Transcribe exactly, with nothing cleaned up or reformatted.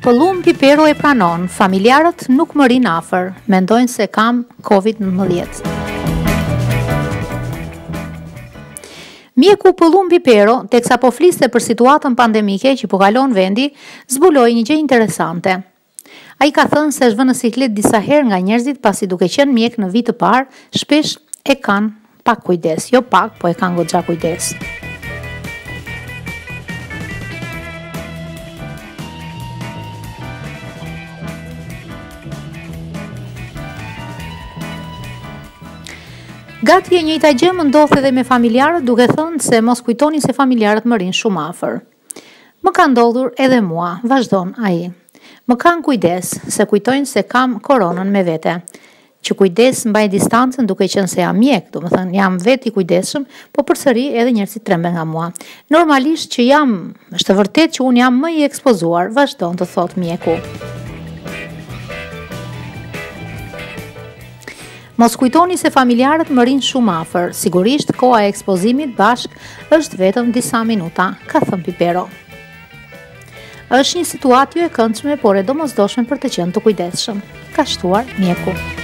Pëllum Pipero e pranon, familjarët nuk më rinë afër, mendojnë se kam kovid nëntëmbëdhjetë. Mjeku Pëllum Pipero, teksa po fliste për situatën pandemike që po kalon vendi, zbuloi një gjë interesante. Ai ka thënë se është vënë në siklet disa herë nga njerëzit pasi duke qenë mjek në vit të parë, shpesh e kanë pak kujdes, jo pak, po e kanë goxha kujdes. Gati e njëjta gjë më ndodh edhe me familjarët, duke thënë se mos kujtoni se familjarët më rinë shumë afër. Më ka ndodhur edhe mua, vazhdon ai. Më kanë kujdes se kujtojnë se kam koronën me vete. Që kujdes mbaj distancën duke qenë se jam mjek, do më thënë jam vetë i kujdesshëm, po përsëri edhe njerëzit tremben nga mua. Normalisht që jam, është vërtet që unë jam më i ekspozuar, vazhdon të thotë mjeku. Mos kujtoni se familjarët më rinë shumë afër, sigurisht koha e ekspozimit bashk është vetëm disa minuta, ka thënë Pipero. Është një situatë jo e këndshme, por e domosdoshme për të qenë të kujdesshëm, ka shtuar mjeku.